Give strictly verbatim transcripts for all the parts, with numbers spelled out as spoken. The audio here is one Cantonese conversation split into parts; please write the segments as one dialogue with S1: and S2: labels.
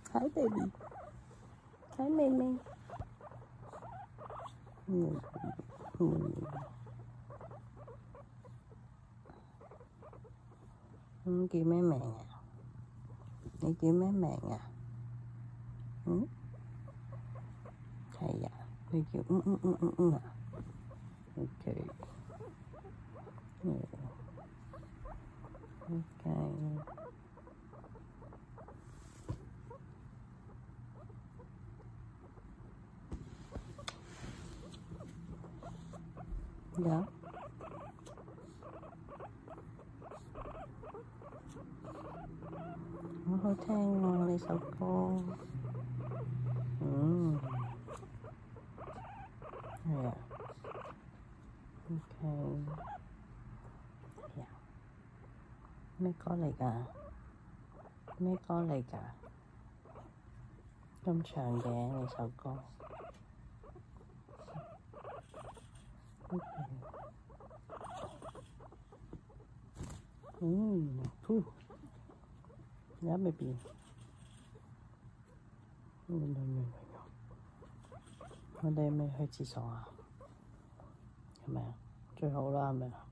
S1: Hi baby. Hi 妹妹。嗯嗯。嗯，叫咩名啊？你叫咩名啊？嗯？係啊，你叫嗯嗯嗯嗯嗯啊？OK。嗯。OK。有。好好聽喎呢首歌。嗯。係啊。OK。係啊。咩歌嚟㗎？咩歌嚟㗎？咁長嘅呢首歌。OK。嗯，酷。Yeah, baby。嗯，我哋未去廁所啊？係咪啊？最好啦，係咪啊？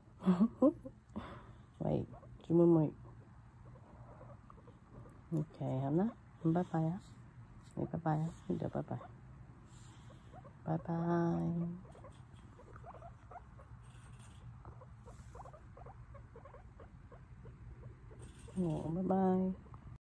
S1: 喂，豬妹妹。OK，好啦，咁拜拜啊！你拜拜啊，你就拜拜。拜拜。哦，拜拜。